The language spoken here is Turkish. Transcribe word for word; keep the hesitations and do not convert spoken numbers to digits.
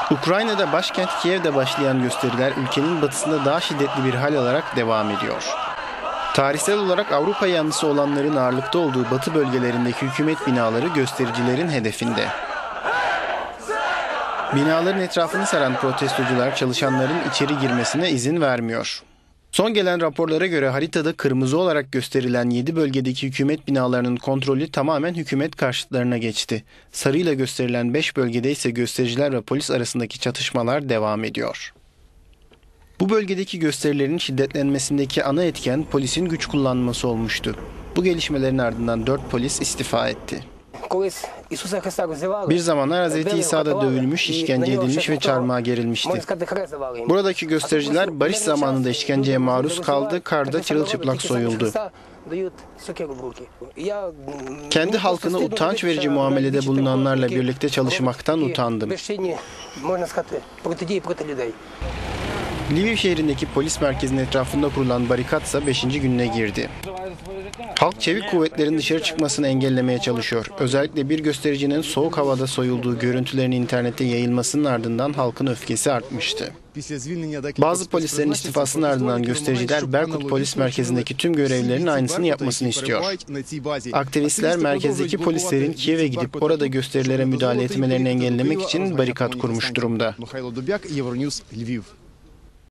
Ukrayna'da başkent Kiev'de başlayan gösteriler ülkenin batısında daha şiddetli bir hal alarak devam ediyor. Tarihsel olarak Avrupa yanlısı olanların ağırlıkta olduğu batı bölgelerindeki hükümet binaları göstericilerin hedefinde. Binaların etrafını saran protestocular çalışanların içeri girmesine izin vermiyor. Son gelen raporlara göre haritada kırmızı olarak gösterilen yedi bölgedeki hükümet binalarının kontrolü tamamen hükümet karşıtlarına geçti. Sarıyla gösterilen beş bölgede ise göstericiler ve polis arasındaki çatışmalar devam ediyor. Bu bölgedeki gösterilerin şiddetlenmesindeki ana etken polisin güç kullanması olmuştu. Bu gelişmelerin ardından dört polis istifa etti. Bir zamanlar Hazreti İsa da dövülmüş, işkence edilmiş ve çarmıha gerilmişti. Buradaki göstericiler barış zamanında işkenceye maruz kaldı, karda çırılçıplak soyuldu. Kendi halkına utanç verici muamelede bulunanlarla birlikte çalışmaktan utandım. Lviv şehrindeki polis merkezinin etrafında kurulan barikatsa beşinci gününe girdi. Halk çevik kuvvetlerin dışarı çıkmasını engellemeye çalışıyor. Özellikle bir göstericinin soğuk havada soyulduğu görüntülerin internette yayılmasının ardından halkın öfkesi artmıştı. Bazı polislerin istifasının ardından göstericiler Berkut Polis Merkezi'ndeki tüm görevlilerin aynısını yapmasını istiyor. Aktivistler merkezdeki polislerin Kiev'e gidip orada gösterilere müdahale etmelerini engellemek için barikat kurmuş durumda.